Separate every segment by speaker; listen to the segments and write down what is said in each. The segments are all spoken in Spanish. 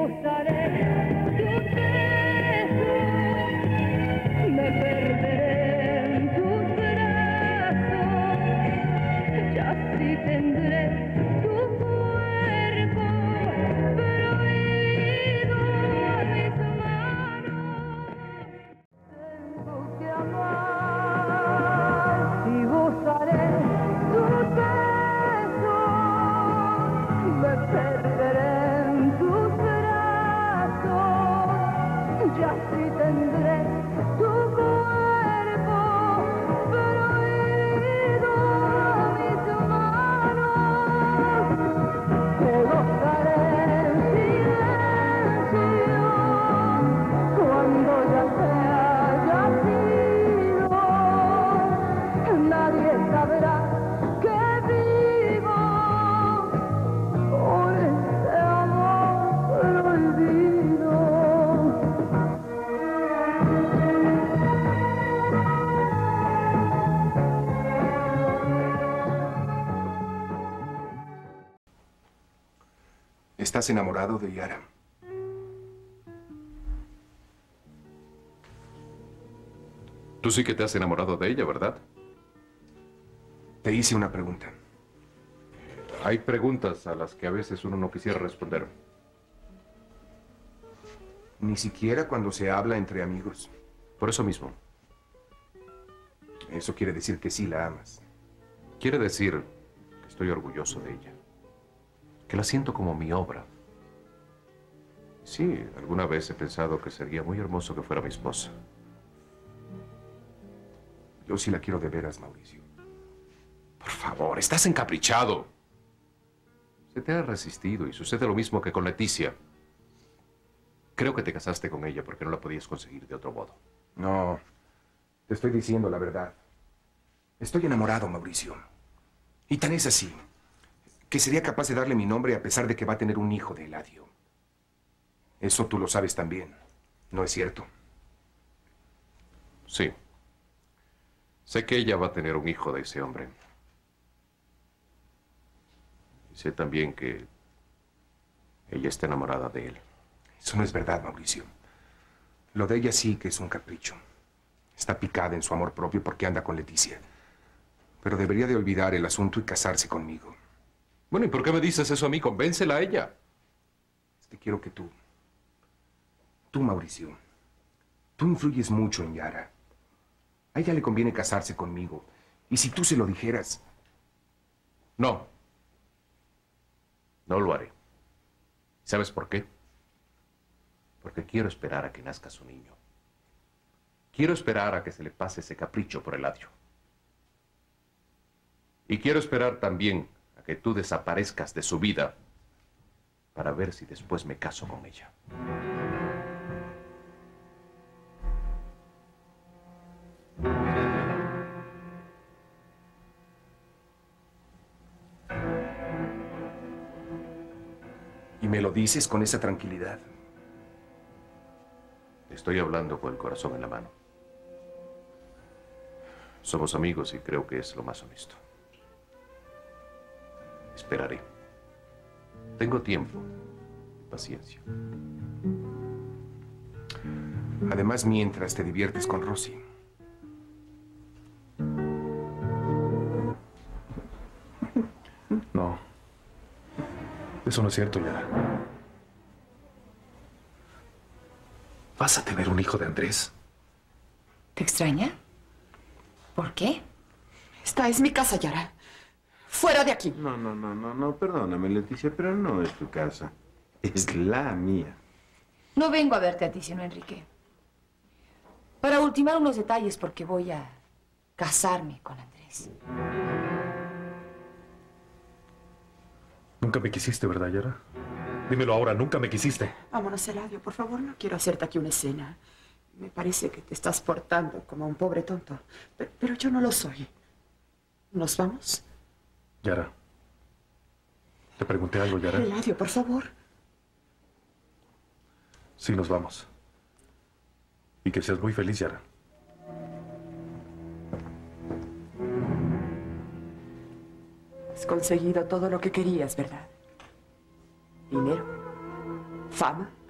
Speaker 1: ¿Estás enamorado de Yara?
Speaker 2: Tú sí que te has enamorado de ella, ¿verdad?
Speaker 1: Te hice una pregunta.
Speaker 2: Hay preguntas a las que a veces uno no quisiera responder.
Speaker 1: Ni siquiera cuando se habla entre amigos.
Speaker 2: Por eso mismo.
Speaker 1: Eso quiere decir que sí la amas.
Speaker 2: Quiere decir que estoy orgulloso de ella. Que la siento como mi obra. Sí, alguna vez he pensado que sería muy hermoso que fuera mi esposa.
Speaker 1: Yo sí la quiero de veras, Mauricio.
Speaker 2: Por favor, estás encaprichado. Se te ha resistido y sucede lo mismo que con Leticia. Creo que te casaste con ella porque no la podías conseguir de otro modo.
Speaker 1: No, te estoy diciendo la verdad. Estoy enamorado, Mauricio. Y tan es así, que sería capaz de darle mi nombre a pesar de que va a tener un hijo de Eladio. Eso tú lo sabes también, ¿no es cierto?
Speaker 2: Sí. Sé que ella va a tener un hijo de ese hombre. Y sé también que ella está enamorada de él.
Speaker 1: Eso no es verdad, Mauricio. Lo de ella sí que es un capricho. Está picada en su amor propio porque anda con Leticia. Pero debería de olvidar el asunto y casarse conmigo.
Speaker 2: Bueno, ¿y por qué me dices eso a mí? Convéncela a ella.
Speaker 1: Es que quiero que tú, Mauricio, tú influyes mucho en Yara. A ella le conviene casarse conmigo. Y si tú se lo dijeras...
Speaker 2: No. No lo haré. ¿Sabes por qué? Porque quiero esperar a que nazca su niño. Quiero esperar a que se le pase ese capricho por Eladio. Y quiero esperar también a que tú desaparezcas de su vida para ver si después me caso con ella.
Speaker 1: Y me lo dices con esa tranquilidad.
Speaker 2: Estoy hablando con el corazón en la mano. Somos amigos y creo que es lo más honesto. Esperaré. Tengo tiempo y paciencia.
Speaker 1: Además, mientras te diviertes con Rosy.
Speaker 3: No. Eso no es cierto, Yara. ¿Vas a tener un hijo de Andrés?
Speaker 4: ¿Te extraña? ¿Por qué?
Speaker 5: Esta es mi casa, Yara. ¡Fuera de aquí!
Speaker 6: No, perdóname, Leticia, pero no es tu casa. Es la mía.
Speaker 4: No vengo a verte a ti, sino a Enrique. Para ultimar unos detalles, porque voy a casarme con Andrés.
Speaker 3: Nunca me quisiste, ¿verdad, Yara? Dímelo ahora, nunca me quisiste.
Speaker 5: Vámonos, Eladio, por favor, no quiero hacerte aquí una escena. Me parece que te estás portando como un pobre tonto. Pero yo no lo soy. ¿Nos vamos?
Speaker 3: Yara. Te pregunté algo, Yara.
Speaker 5: Eladio, por favor.
Speaker 3: Sí, nos vamos. Y que seas muy feliz, Yara.
Speaker 5: Has conseguido todo lo que querías, ¿verdad? Dinero, fama,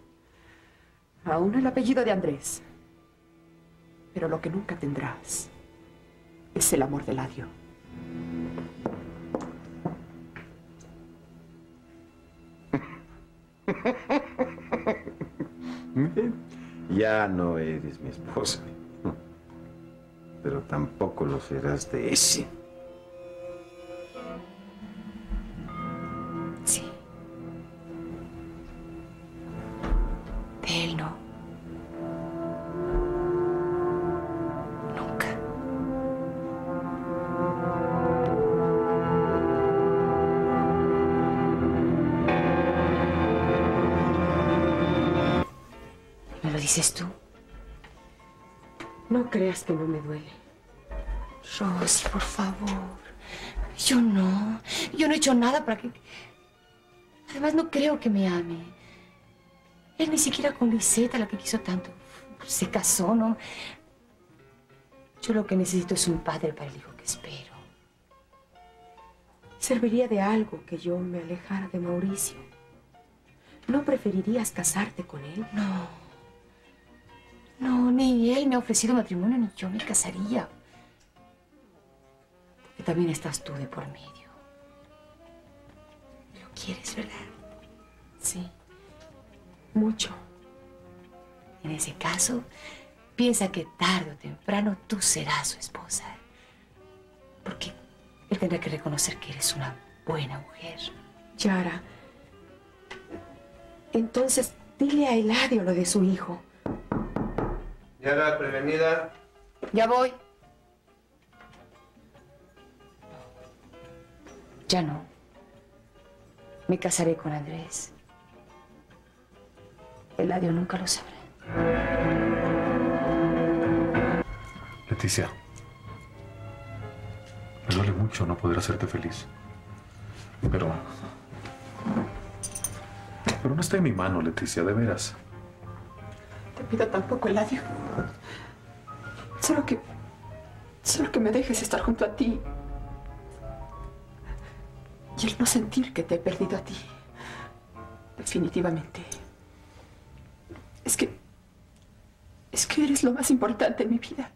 Speaker 5: Aún el apellido de Andrés. Pero lo que nunca tendrás es el amor de Eladio.
Speaker 6: Ya no eres mi esposa. Pero tampoco lo serás de ese.
Speaker 4: Sí. De él no. Nunca. ¿Me lo dices tú?
Speaker 5: No creas que no me duele.
Speaker 4: Rosy, por favor. Yo no he hecho nada para que... Además, no creo que me ame. Él ni siquiera con Liseta, la que quiso tanto, se casó, ¿no? Yo lo que necesito es un padre para el hijo que espero.
Speaker 5: Serviría de algo que yo me alejara de Mauricio. ¿No preferirías casarte con él?
Speaker 4: No. No, ni él me ha ofrecido matrimonio, ni yo me casaría. Porque también estás tú de por medio. ¿Lo quieres, verdad?
Speaker 5: Sí, mucho.
Speaker 4: En ese caso, piensa que tarde o temprano tú serás su esposa. Porque él tendrá que reconocer que eres una buena mujer.
Speaker 5: Yara, entonces dile a Eladio lo de su hijo.
Speaker 6: Yara, prevenida.
Speaker 4: Ya voy. Ya no. Me casaré con Andrés. Eladio nunca lo sabrá.
Speaker 3: Leticia, me duele mucho no poder hacerte feliz. Pero no está en mi mano, Leticia, de veras.
Speaker 5: Te pido tampoco, Eladio. Solo que me dejes estar junto a ti. Y el no sentir que te he perdido a ti. Definitivamente. Es que eres lo más importante en mi vida.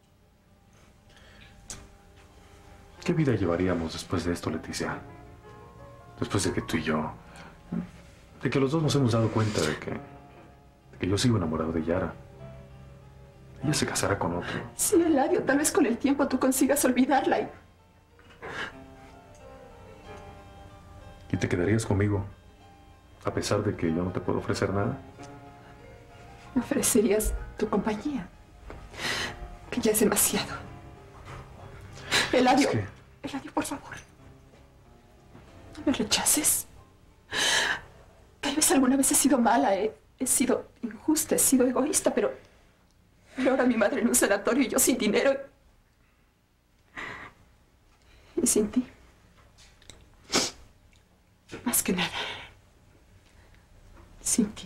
Speaker 3: ¿Qué vida llevaríamos después de esto, Leticia? Después de que tú y yo... De que los dos nos hemos dado cuenta de que yo sigo enamorado de Yara. Ella se casará con otro.
Speaker 5: Sí, Eladio, tal vez con el tiempo tú consigas olvidarla
Speaker 3: ¿Y te quedarías conmigo? A pesar de que yo no te puedo ofrecer nada.
Speaker 5: me ofrecerías tu compañía. Que ya es demasiado. Eladio, Eladio, por favor. No me rechaces. Tal vez alguna vez he sido mala, he sido injusta, he sido egoísta, pero ahora mi madre en un sanatorio y yo sin dinero. Y sin ti. Más que nada. Sin ti.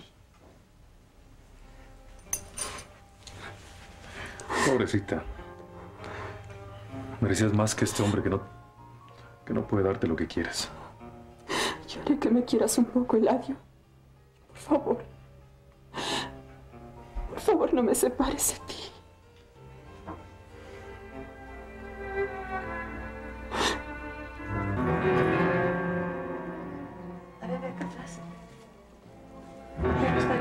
Speaker 3: Pobrecita. Merecías más que este hombre que no puede darte lo que quieres.
Speaker 5: Yo haré que me quieras un poco, Eladio. Por favor. Por favor, no me separes de ti.
Speaker 4: A ver, acá atrás.
Speaker 5: ¿Está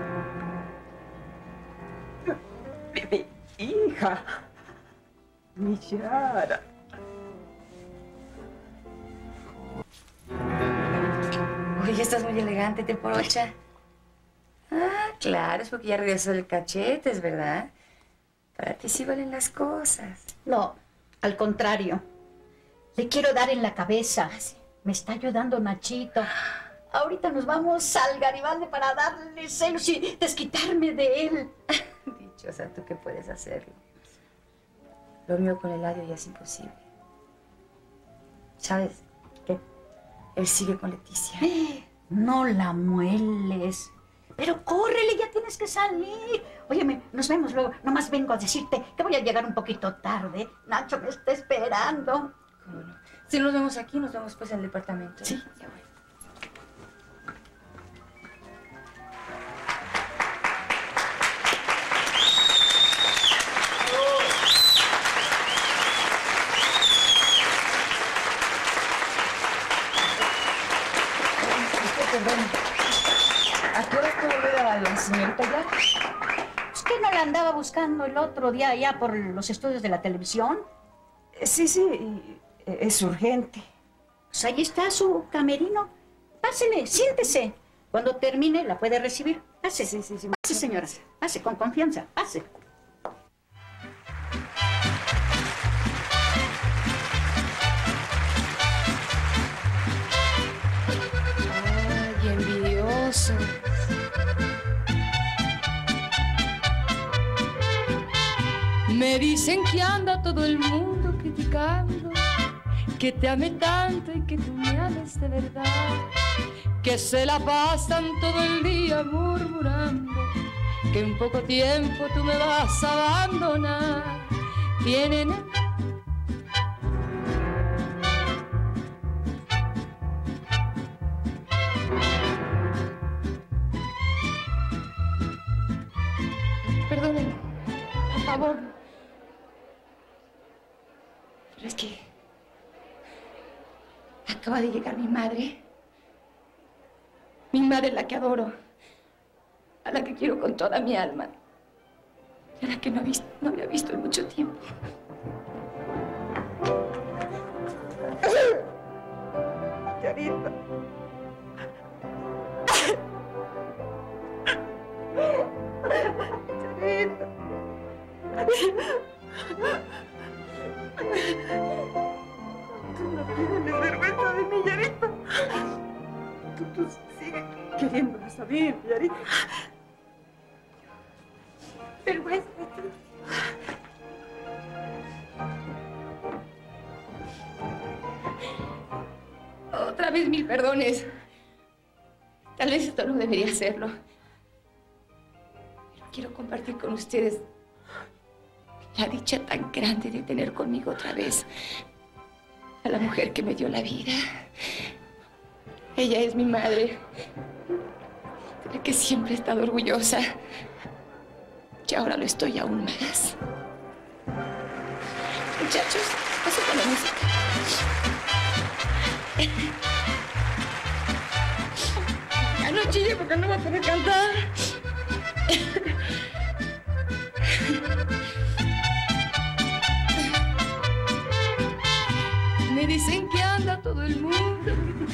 Speaker 5: bien? Mi hija. Mi Yara.
Speaker 4: Oye, estás muy elegante, te porocha. Ah, claro, es porque ya regresó el cachetes, ¿verdad? Para ti sí valen las cosas.
Speaker 7: No, al contrario. Le quiero dar en la cabeza. Me está ayudando Nachito. Ahorita nos vamos al Garibaldi para darle celos y desquitarme de él.
Speaker 4: Dichosa, tú que puedes hacerlo. Lo mío con Eladio ya es imposible. ¿Sabes?
Speaker 7: ¿Qué?
Speaker 4: Él sigue con Leticia.
Speaker 7: No la mueles. Pero córrele, ya tienes que salir. Óyeme, nos vemos luego. Nomás vengo a decirte que voy a llegar un poquito tarde. Nacho me está esperando.
Speaker 4: ¿Cómo no? Si nos vemos aquí, nos vemos pues en el departamento.
Speaker 7: Sí.
Speaker 4: Ya voy.
Speaker 5: a la señorita Yara?
Speaker 7: ¿Usted no la andaba buscando el otro día allá por los estudios de la televisión?
Speaker 5: Sí, es urgente.
Speaker 7: Pues ahí está su camerino. Pásele, siéntese. Cuando termine, la puede recibir. Pase.
Speaker 5: Sí.
Speaker 7: Pase, señora. Pase, con confianza. Pase.
Speaker 4: Ay, envidioso. Me dicen que anda todo el mundo criticando, que te ame tanto y que tú me ames de verdad, que se la pasan todo el día murmurando, que en poco tiempo tú me vas a abandonar. Tienen Perdonen, por favor. Pero es que acaba de llegar mi madre. Mi madre, la que adoro. A la que quiero con toda mi alma. Y a la que no había visto en mucho tiempo.
Speaker 5: Yarita. Yarita. Tú no tienes vergüenza de mí, Yarita. Tú sigues queriéndome saber, Yarita. Vergüenza de ti.
Speaker 4: Otra vez mil perdones. Tal vez esto no debería hacerlo. Pero quiero compartir con ustedes la dicha tan grande de tener conmigo otra vez a la mujer que me dio la vida. Ella es mi madre, de la que siempre he estado orgullosa. Y ahora lo estoy aún más. Muchachos, pasen con la música. Ya no chille porque no va a poder cantar. Me dicen que anda todo el mundo,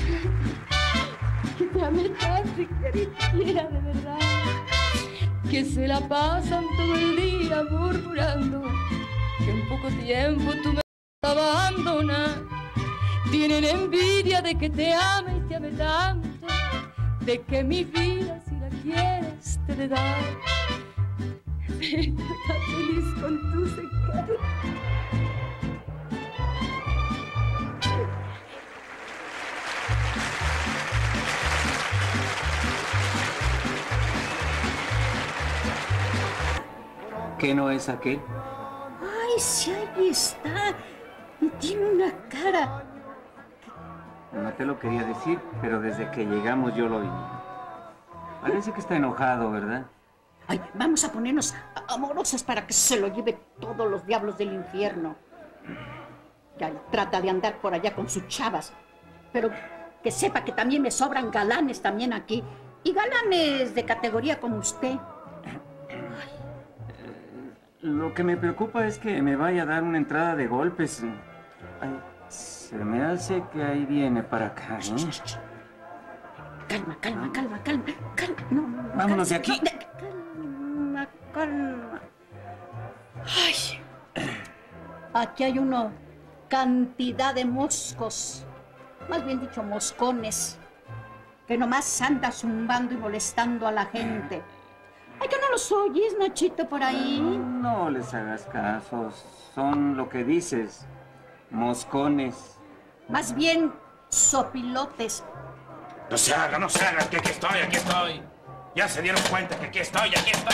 Speaker 4: que te ame tanto y que te quiera de verdad, que se la pasan todo el día murmurando, que en poco tiempo tú me vas a abandonar. Tienen envidia de que te ame y te ame tanto, de que mi vida, si la quieres, te de dar. Estás feliz con tu secreto.
Speaker 8: ¿Qué no es aquel?
Speaker 7: Ay, sí, ahí está. Y tiene una cara.
Speaker 8: No te lo quería decir, pero desde que llegamos yo lo vi. Parece que está enojado, ¿verdad?
Speaker 7: Ay, vamos a ponernos amorosas para que se lo lleve todos los diablos del infierno. Ya trata de andar por allá con sus chavas. Pero que sepa que también me sobran galanes también aquí. Y galanes de categoría como usted.
Speaker 8: Lo que me preocupa es que me vaya a dar una entrada de golpes. Ay, se me hace que ahí viene para acá, ¿no?
Speaker 7: Calma. No,
Speaker 8: vámonos de aquí.
Speaker 7: Calma. Ay. Aquí hay una cantidad de moscos, más bien dicho moscones, que nomás anda zumbando y molestando a la gente. Ay, ¿que no los oyes, Nachito, por ahí?
Speaker 8: No les hagas caso, son lo que dices, moscones.
Speaker 7: Más bien sopilotes.
Speaker 1: No se haga, que aquí estoy. Ya se dieron cuenta que aquí estoy.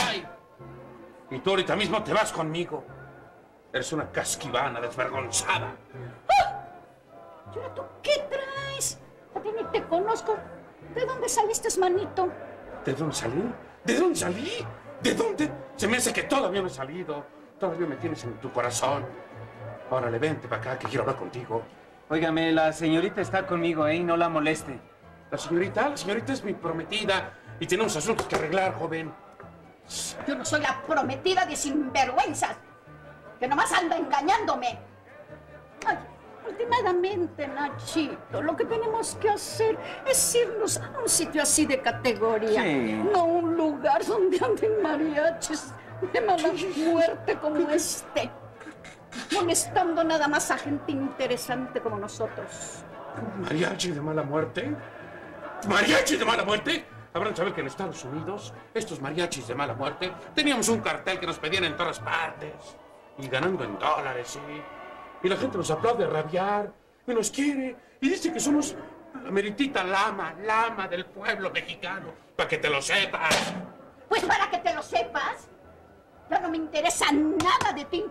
Speaker 1: Y tú ahorita mismo te vas conmigo. Eres una casquivana desvergonzada.
Speaker 7: ¡Ah! ¿Y ahora tú qué traes? A ti ni te conozco. ¿De dónde saliste, manito?
Speaker 1: ¿De dónde salí? ¿De dónde? Se me hace que todavía no he salido. Todavía me tienes en tu corazón. Órale, vente para acá, que quiero hablar contigo.
Speaker 8: Óigame, la señorita está conmigo, ¿eh? No la moleste.
Speaker 1: La señorita es mi prometida.
Speaker 2: y tenemos asuntos que arreglar, joven.
Speaker 7: Yo no soy la prometida de sinvergüenzas, que nomás anda engañándome. Ay, últimamente, Nachito, lo que tenemos que hacer es irnos a un sitio así de categoría.
Speaker 8: Sí.
Speaker 7: No un lugar donde anden mariachis de mala muerte como este. Molestando nada más a gente interesante como nosotros.
Speaker 2: ¿Mariachi de mala muerte? ¿Mariachi de mala muerte? Habrán saber que en Estados Unidos, estos mariachis de mala muerte, teníamos un cartel que nos pedían en todas partes. Y ganando en dólares, sí. Y la gente nos aplaude a rabiar, y nos quiere, y dice que somos la meritita lama del pueblo mexicano, para que te lo sepas.
Speaker 7: Pues para que te lo sepas, ya no me interesa nada de ti.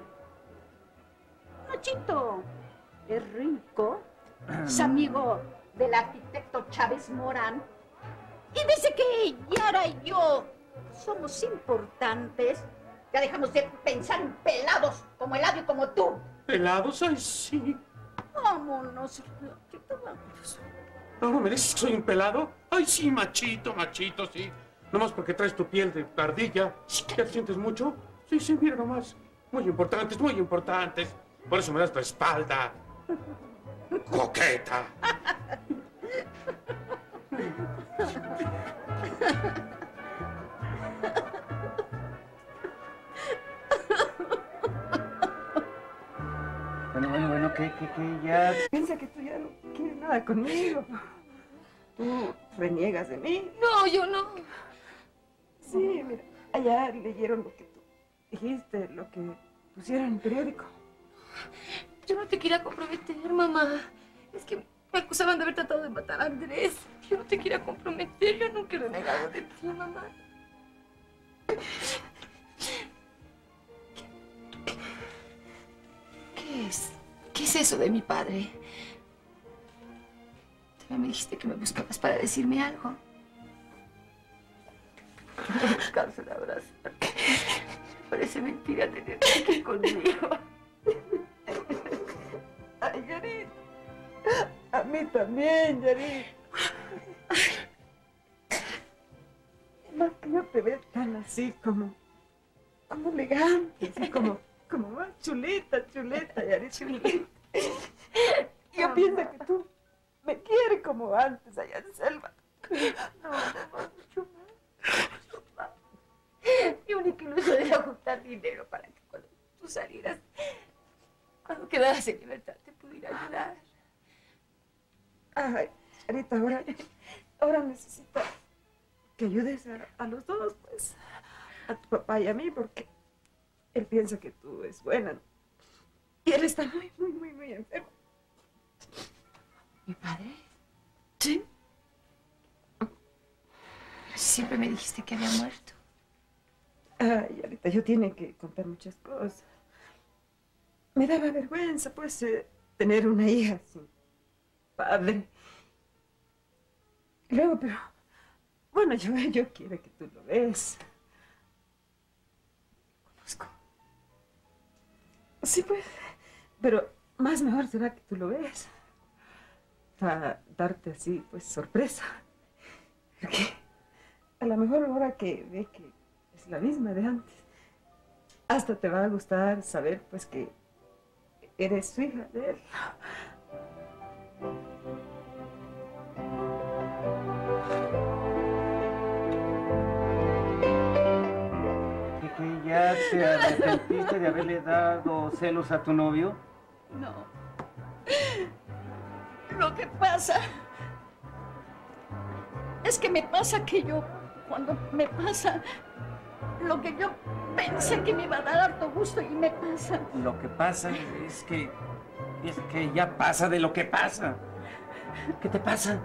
Speaker 7: Nachito es rico, es amigo del arquitecto Chávez Morán. Y desde que Yara y yo somos importantes, ya dejamos de pensar en pelados como Eladio y como tú.
Speaker 2: ¿Pelados? Ay, sí.
Speaker 7: Vámonos, Nachito, vámonos.
Speaker 2: ¿Ahora me dices que soy un pelado? Ay, sí, machito, sí. Nomás porque traes tu piel de ardilla. ¿Ya te sientes mucho? Sí, mira nomás. Muy importantes, muy importantes. Por eso me das la espalda. Coqueta.
Speaker 8: Bueno, que ya...
Speaker 5: Piensa que tú ya no quieres nada conmigo. Tú reniegas de mí.
Speaker 4: No, yo no.
Speaker 5: Sí, mira, allá leyeron lo que tú dijiste, lo que pusieron en el periódico.
Speaker 4: Yo no te quería comprometer, mamá. Es que me acusaban de haber tratado de matar a Andrés. Yo no te quería comprometer. Yo nunca he renegado de ti, mamá. ¿Qué es? ¿Qué es eso de mi padre? También me dijiste que me buscabas para decirme algo. Buscarse un abrazo. Parece mentira tenerte aquí conmigo.
Speaker 5: Ay, Yarit. A mí también, Yarit. Más que yo te veo tan así como elegante, así como más chulita, Yarit, chulita. Yo pienso que tú me quieres como antes allá en Selva.
Speaker 4: No, mucho más. Mi única ilusión era juntar dinero para que cuando tú salieras, cuando quedaras en libertad, te pudiera ayudar.
Speaker 5: Ay, Yarita, ahora necesito que ayudes a los dos, pues, a tu papá y a mí, porque él piensa que tú es buena, ¿no? Y él está muy enfermo.
Speaker 4: ¿Mi padre?
Speaker 5: Sí.
Speaker 4: Siempre me dijiste que había muerto.
Speaker 5: Ay, Yarita, yo tengo que contar muchas cosas. Me daba vergüenza, pues, tener una hija sin padre. Luego, pero... Bueno, yo quiero que tú lo veas.
Speaker 4: Conozco.
Speaker 5: Sí, pues. Pero más mejor será que tú lo veas. Para darte así, pues, sorpresa. Porque a lo mejor ahora que ve que es la misma de antes, hasta te va a gustar saber, pues, que eres su hija de él.
Speaker 8: ¿Que ya te arrepentiste de haberle dado celos a tu novio?
Speaker 7: No. Lo que pasa es que me pasa que yo, cuando me pasa lo que yo pensé que me iba a dar harto gusto y me pasa.
Speaker 8: Lo que pasa es que ya pasa de lo que pasa. ¿Qué te pasa?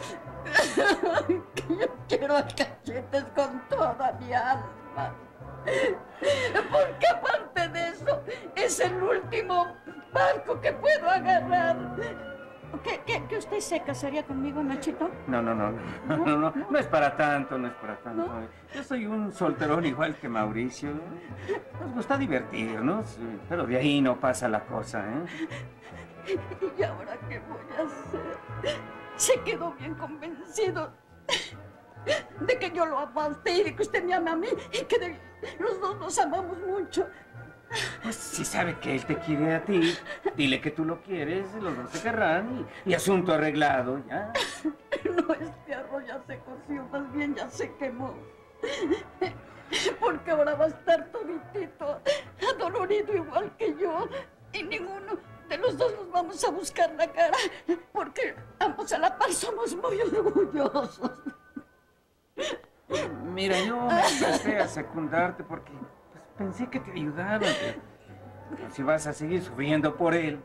Speaker 7: Que yo quiero a Cachetes con toda mi alma. Porque aparte de eso, es el último barco que puedo agarrar. ¿Que usted se casaría conmigo, Nachito?
Speaker 8: No es para tanto, no es para tanto. ¿No? Yo soy un solterón igual que Mauricio. Nos gusta divertirnos, pero de ahí no pasa la cosa, ¿eh?
Speaker 7: ¿Y ahora qué voy a hacer? Se quedó bien convencido
Speaker 5: de que yo lo amo a usted y de que usted me ama a mí y que los dos nos amamos mucho.
Speaker 8: Pues si sabe que él te quiere a ti, dile que tú lo quieres, los dos se querrán y asunto arreglado, ¿ya?
Speaker 5: No, este arroz ya se coció, más bien ya se quemó. Porque ahora va a estar toditito, adolorido igual que yo. Y ninguno de los dos nos vamos a buscar la cara, porque ambos a la par somos muy orgullosos.
Speaker 8: Mira, yo me empecé a secundarte porque pues, pensé que te ayudaba. Pero si vas a seguir sufriendo por él,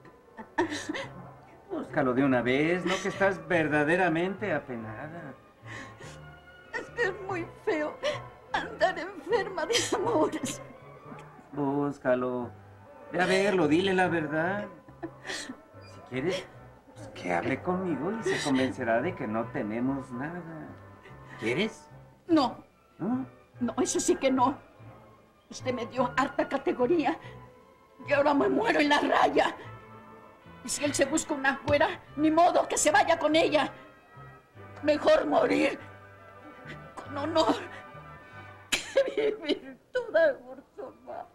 Speaker 8: búscalo de una vez, ¿no? Que estás verdaderamente apenada.
Speaker 5: Es que es muy feo andar enferma de amores.
Speaker 8: Búscalo. Ve a verlo, dile la verdad. Si quieres, pues que hable conmigo y se convencerá de que no tenemos nada. ¿Quieres?
Speaker 5: No,
Speaker 8: ¿No?
Speaker 5: no, eso sí que no. Usted me dio harta categoría y ahora me muero en la raya. Y si él se busca una fuera, ni modo, que se vaya con ella. Mejor morir con honor que vivir toda forzada.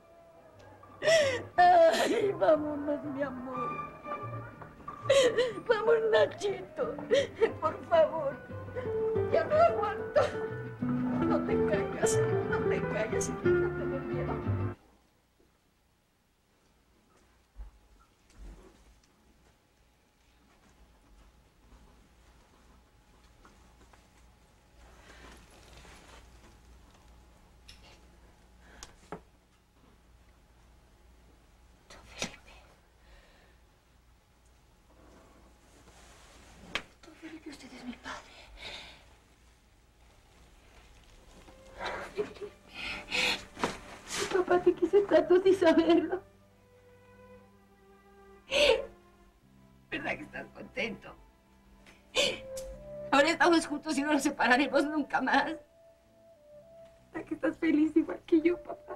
Speaker 5: Ay, vámonos, mi amor. Vamos, Nachito, por favor. Ya no aguanto. No te caigas, no te caigas, no te dé miedo. Don Felipe, usted es mi padre. Papá, te quise tanto sin saberlo. ¿Verdad que estás contento? Ahora estamos juntos y no nos separaremos nunca más. ¿Verdad que estás feliz igual que yo, papá?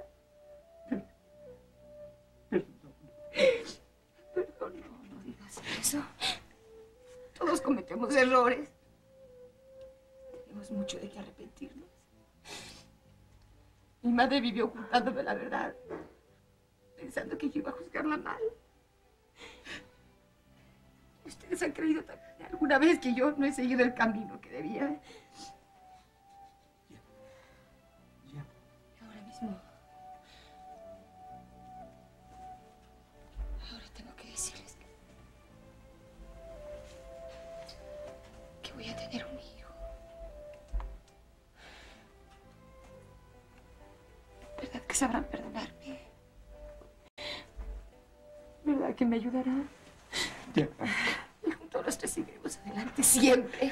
Speaker 5: Perdón, no digas eso. Todos cometemos errores. Tenemos mucho de qué arrepentirnos. Mi madre vivió ocultándome la verdad, pensando que yo iba a juzgarla mal. Ustedes han creído también alguna vez que yo no he seguido el camino que debía. Y ahora mismo... Ahora tengo que decirles que voy a tener un hijo. ¿Verdad que sabrán perdonarme? ¿Verdad que me ayudarán?
Speaker 8: Ya.
Speaker 5: Y juntos los tres seguiremos adelante siempre.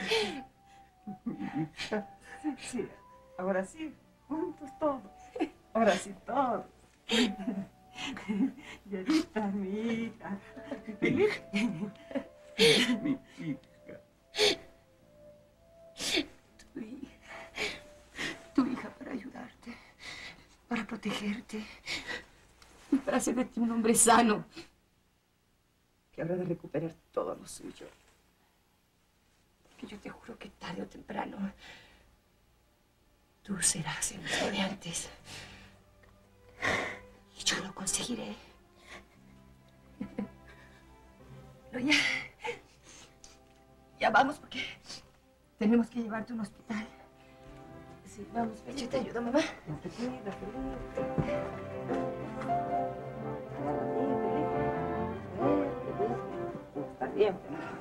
Speaker 9: Sí, ahora sí, juntos todos. Ahora sí, todos. Yarita, mi hija. ¿Feliz?
Speaker 8: Mi hija.
Speaker 5: Tu hija para ayudarte, para protegerte y para hacer de ti un hombre sano que habrá de recuperar todo lo suyo. Porque yo te juro que tarde o temprano tú serás el mismo de antes. Y yo lo conseguiré. Pero ya vamos porque tenemos que llevarte a un hospital. Sí, vamos, yo te ayudo, mamá.
Speaker 9: Está bien.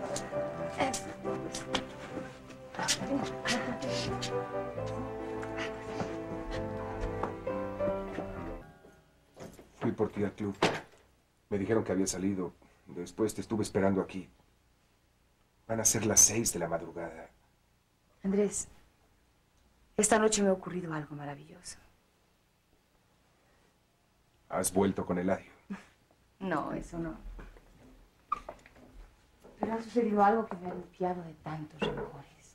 Speaker 1: Fui por ti al club. Me dijeron que había salido. Después te estuve esperando aquí. Van a ser las 6 de la madrugada.
Speaker 4: Andrés, esta noche me ha ocurrido algo maravilloso.
Speaker 1: ¿Has vuelto con Eladio?
Speaker 4: No, eso no. Pero ha sucedido algo que me ha limpiado de tantos rencores.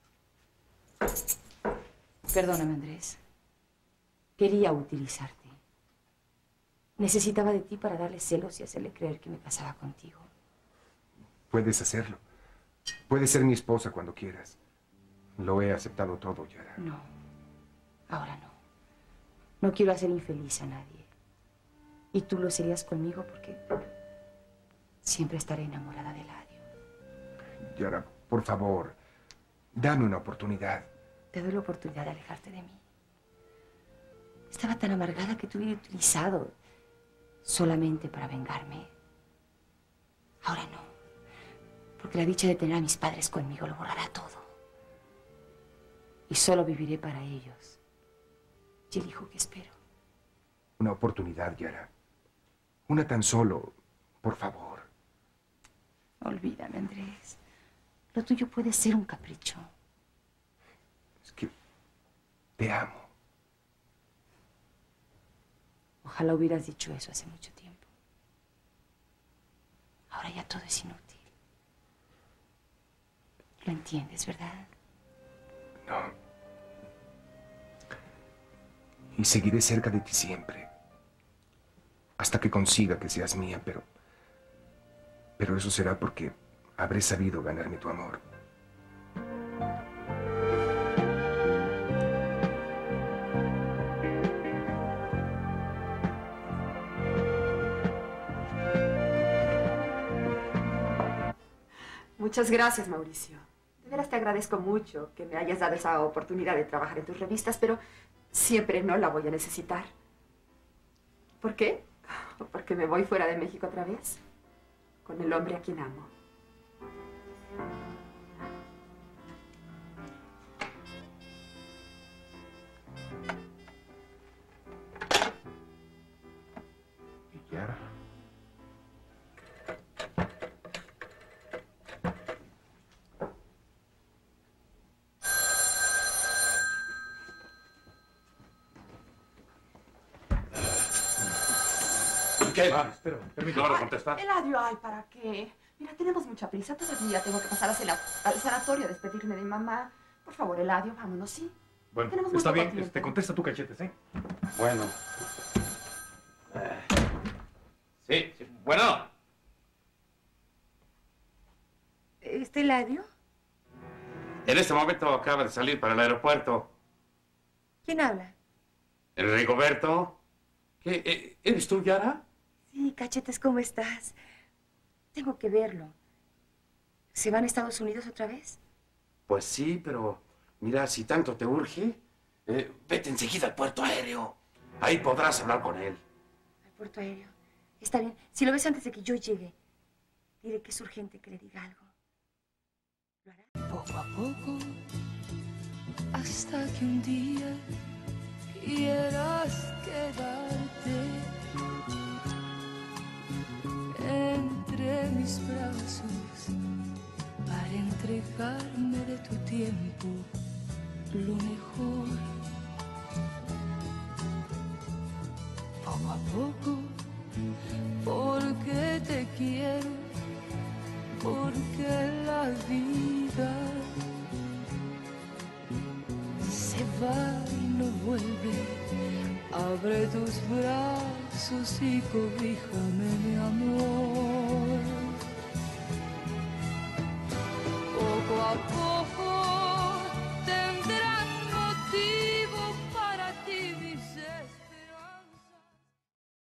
Speaker 4: Perdóname, Andrés. Quería utilizarte. Necesitaba de ti para darle celos y hacerle creer que me casaba contigo.
Speaker 1: Puedes hacerlo. Puedes ser mi esposa cuando quieras. Lo he aceptado todo, Yara.
Speaker 4: No, ahora no. No quiero hacer infeliz a nadie. Y tú lo serías conmigo porque siempre estaré enamorada de Eladio.
Speaker 1: Yara, por favor, dame una oportunidad.
Speaker 4: Te doy la oportunidad de alejarte de mí. Estaba tan amargada que te hubiera utilizado solamente para vengarme. Ahora no, porque la dicha de tener a mis padres conmigo lo borrará todo. Y solo viviré para ellos. Y el hijo que espero.
Speaker 1: Una oportunidad, Yara. Una tan solo, por favor.
Speaker 4: Olvídame, Andrés. Lo tuyo puede ser un capricho.
Speaker 1: Es que te amo.
Speaker 4: Ojalá hubieras dicho eso hace mucho tiempo. Ahora ya todo es inútil. Lo entiendes, ¿verdad?
Speaker 1: No. Y seguiré cerca de ti siempre. Hasta que consiga que seas mía, pero eso será porque habré sabido ganarme tu amor.
Speaker 5: Muchas gracias, Mauricio. De veras te agradezco mucho que me hayas dado esa oportunidad de trabajar en tus revistas, pero siempre no la voy a necesitar. ¿Por qué? Porque me voy fuera de México otra vez, con el hombre a quien amo.
Speaker 1: ¿Y Yara?
Speaker 2: ¿Qué?
Speaker 3: Espera, permítame.
Speaker 2: ¿No vas a contestar?
Speaker 5: Eladio, ay, ¿para qué? Mira, tenemos mucha prisa todavía. Tengo que pasar al sanatorio a despedirme de mi mamá. Por favor, Eladio, vámonos, ¿sí?
Speaker 3: Bueno,
Speaker 5: Tenemos muy
Speaker 3: está
Speaker 5: poco
Speaker 3: bien.
Speaker 5: tiempo.
Speaker 3: Contesta tu Cachetes, ¿eh?
Speaker 2: Bueno. Sí, bueno.
Speaker 4: ¿Este Eladio?
Speaker 2: En este momento acaba de salir para el aeropuerto.
Speaker 4: ¿Quién habla?
Speaker 2: ¿El Rigoberto? ¿Qué? ¿Eres tú, Yara?
Speaker 4: Sí, Cachetes, ¿cómo estás? Tengo que verlo. ¿Se van a Estados Unidos otra vez?
Speaker 2: Pues sí, pero mira, si tanto te urge, vete enseguida al puerto aéreo. Ahí podrás hablar con él.
Speaker 4: Al puerto aéreo. Está bien. Si lo ves antes de que yo llegue, dile que es urgente que le diga algo. ¿Lo hará?
Speaker 10: Poco a poco, hasta que un día quieras quedarte entre mis brazos para entregarme de tu tiempo lo mejor. Poco a poco, porque te quiero, porque la vida se va y no vuelve. Abre tus brazos y cobíjame, mi amor. Poco a poco.